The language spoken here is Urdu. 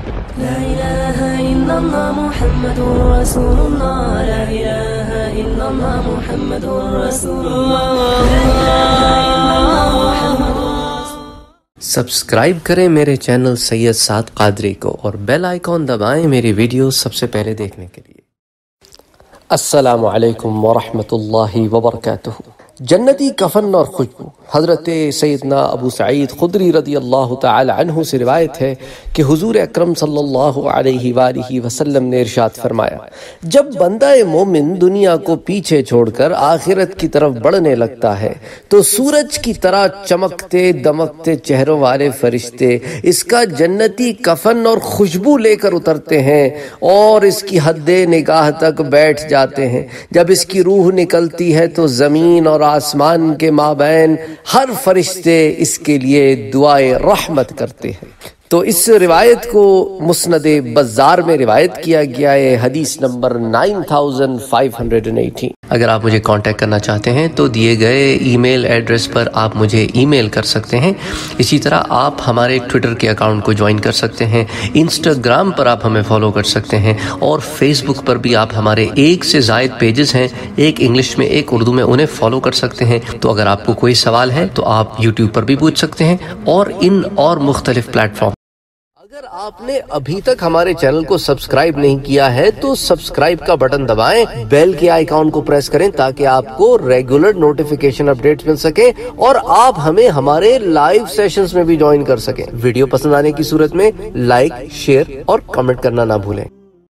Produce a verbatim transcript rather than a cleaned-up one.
لا إله إلا الله محمد رسول الله لا إله إلا الله محمد رسول الله لا إله إلا الله محمد سبسکرائب کریں میرے چینل سید سعد قادری کو اور بیل آئیکن دبائیں میری ویڈیو سب سے پہلے دیکھنے کے لیے۔ السلام علیکم ورحمۃ اللہ وبرکاتہ۔ جنتی کفن اور خوشبو۔ حضرت سیدنا ابو سعید خدری رضی اللہ تعالی عنہ سے روایت ہے کہ حضور اکرم صلی اللہ علیہ وآلہ وسلم نے ارشاد فرمایا، جب بندہ مومن دنیا کو پیچھے چھوڑ کر آخرت کی طرف بڑھنے لگتا ہے تو سورج کی طرح چمکتے دمکتے چہروں والے فرشتے اس کا جنتی کفن اور خوشبو لے کر اترتے ہیں اور اس کی حد نگاہ تک بیٹھ جاتے ہیں۔ جب اس کی روح نکلتی ہے تو زمین اور آسمان کے مابین ہر فرشتے اس کے لیے دعائے رحمت کرتے ہیں۔ تو اس روایت کو مسند بزار میں روایت کیا گیا ہے، حدیث number nine thousand five hundred and eighteen. اگر آپ مجھے کانٹیکٹ کرنا چاہتے ہیں تو دیے گئے ای میل ایڈریس پر آپ مجھے ای میل کر سکتے ہیں۔ اسی طرح آپ ہمارے ٹویٹر کے اکاؤنٹ کو جوائن کر سکتے ہیں، انسٹاگرام پر آپ ہمیں فالو کر سکتے ہیں، اور فیس بک پر بھی آپ ہمارے ایک سے زائد پیجز ہیں، ایک انگلش میں ایک اردو میں، انہیں فالو کر سکتے ہیں۔ تو اگر آپ کو کوئی سوال ہے تو آپ یوٹیوب پر بھی پوچھ سکتے ہیں اور ان اور مختلف پلیٹ فارم۔ اگر آپ نے ابھی تک ہمارے چینل کو سبسکرائب نہیں کیا ہے تو سبسکرائب کا بٹن دبائیں، بیل کے آئیکن کو پریس کریں تاکہ آپ کو ریگولر نوٹیفیکیشن اپڈیٹ مل سکے اور آپ ہمیں ہمارے لائیو سیشنز میں بھی جوائن کر سکیں۔ ویڈیو پسند آنے کی صورت میں لائک، شیئر اور کمنٹ کرنا نہ بھولیں۔